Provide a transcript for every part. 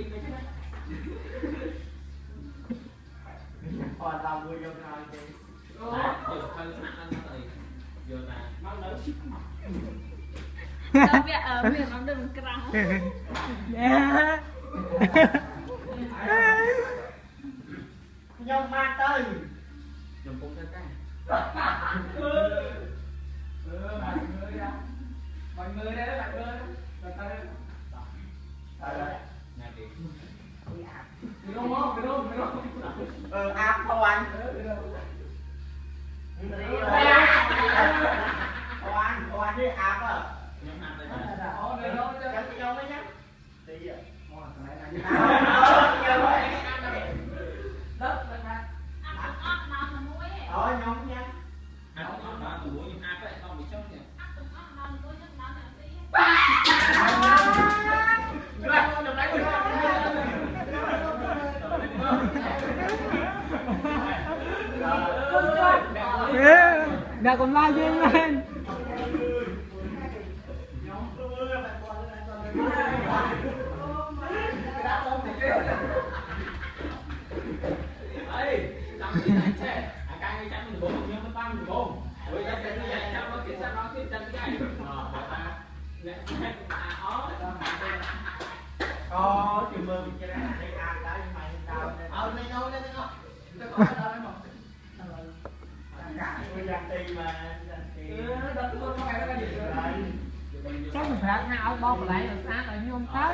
còn tao vui vô nào chứ vô ta máu lớn đâu biết ở miền nó đừng căng nhông ma tới nhông cũng thế ta mọi người đây đó mọi người áp thôi anh anh đi áp à nhóm áp đây chắc cái nhóm ấy nhá tí vậy đất lên ha nhóm nha áp đó muối nhưng áp ấy không bị chốt kìa đã còn la duyên lên có chịu mơ mình chơi ra để ăn đã nhưng mày tao đây thôi đây thôi chắc mình phải ăn áo bông lại rồi sáng rồi như hôm tới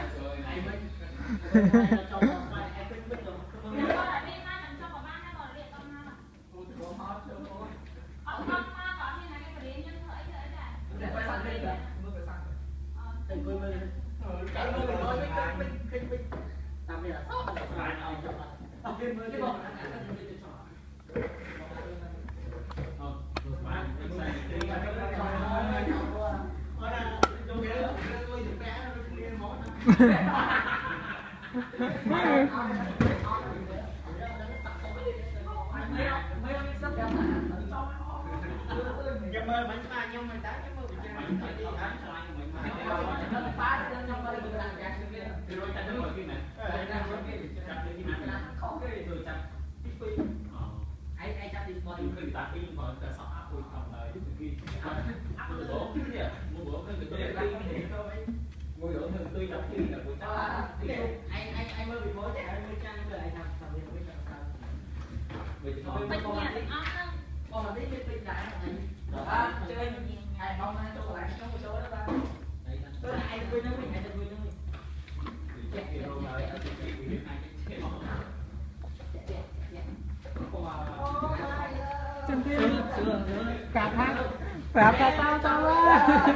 cả tháng cả tao á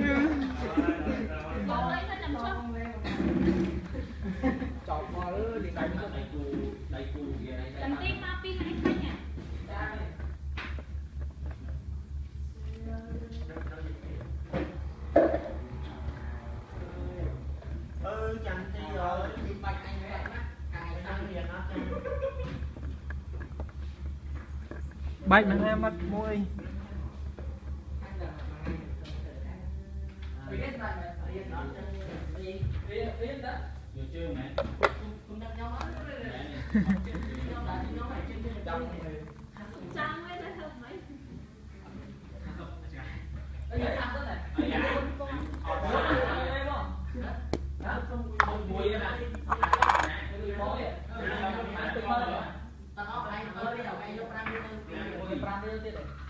chọn mò đi đánh đầy cù gì này cần tim ma pin anh xanh nhỉ chẳng chi rồi đi bạch anh vậy càng tăng tiền nó bạch mà em mất môi nhiều chưa mẹ cũng đặt nhau hết trang ấy là không mấy tao nói đây đi đầu ngay vô 50 tiếp